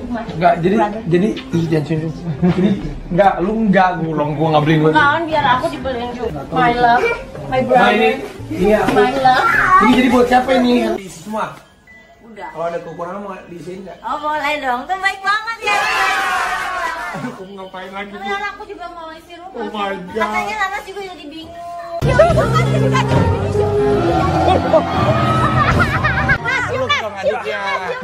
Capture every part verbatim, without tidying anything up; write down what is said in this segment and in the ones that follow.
rumah. Enggak, jadi jadi ih jangan senyum. Enggak, lu enggak ngulong gua enggak beliin gua. Kan biar aku dibeliin juga. My love, my brother. Ini iya. My love. Ini jadi buat siapa ini? Diisi semua. Udah. Kalau ada kekurangan mau diisiin enggak? Oh boleh dong, tuh baik banget ya. Aku ngapain lagi? Tapi anakku juga mau isi rumah. Oh my God. Katanya Nanas juga jadi bingung. Lu dong adiknya.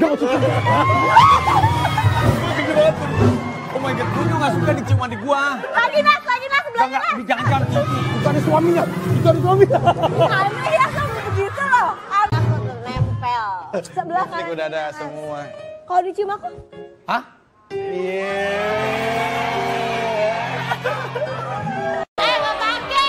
Oh my God, gua juga gak suka dicium adik gua. Lagi Nas, lagi Nas sebelah Enggak, jangan jangan itu ada suaminya. Itu ada suaminya. Aneh ya kamu begitu loh. Aku tuh nempel. Sebelah Ini kanan. udah ada semua. Kalau dicium aku? Hah? Iya. Eh, nggak pakai.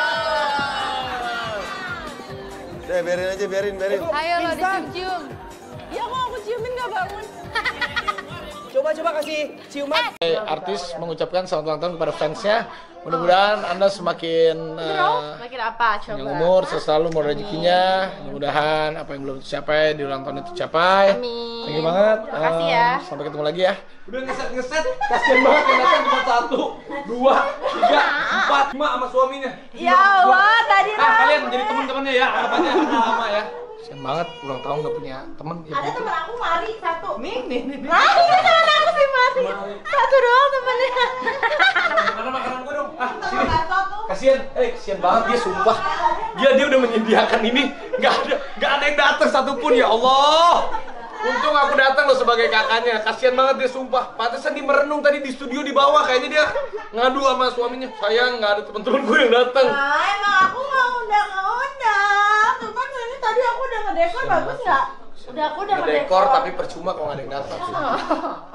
Deh, biarin aja, biarin, biarin. Ayo lo dicium-cium. Ya kok aku ciumin nggak bangun. Coba-coba kasih ciuman. Eh, artis mengucapkan selamat ulang tahun kepada fansnya. Mudah-mudahan Anda semakin uh, Makin apa? Coba. yang umur, selalu mau rezekinya. Mudah-mudahan apa yang belum tercapai di ulang tahun itu tercapai. Amin. Thank you banget. Makasih ya. Um, Sampai ketemu lagi ya. Udah ngeset-ngeset, kasihan banget yang datang cuma satu, dua, tiga, empat, lima sama suaminya. Ya Allah, tadi Nah, kalian jadi teman-temannya ya, harapannya lama ya. Kasihan banget ulang tahun nggak punya temen. Ya, ada begitu. teman aku Mari satu. Nih, nih, nih. Nah, ini teman aku sih Mari. Satu doang temennya. Mana makanan gue dong? Ah, sini. Kasian, eh kasian banget dia sumpah. Dia dia udah menyediakan ini, nggak ada nggak ada yang datang satupun ya Allah. Untung aku datang loh sebagai kakaknya. Kasian banget dia sumpah. Pantesan dia merenung tadi di studio di bawah. Kayaknya dia ngadu sama suaminya. Sayang nggak ada teman-teman gue yang datang. Nah, emang aku nggak undang-undang. Cuman ini tadi aku udah ngedekor bagus nggak? Udah aku udah Ngedekor tapi percuma kalau nggak ada yang datang.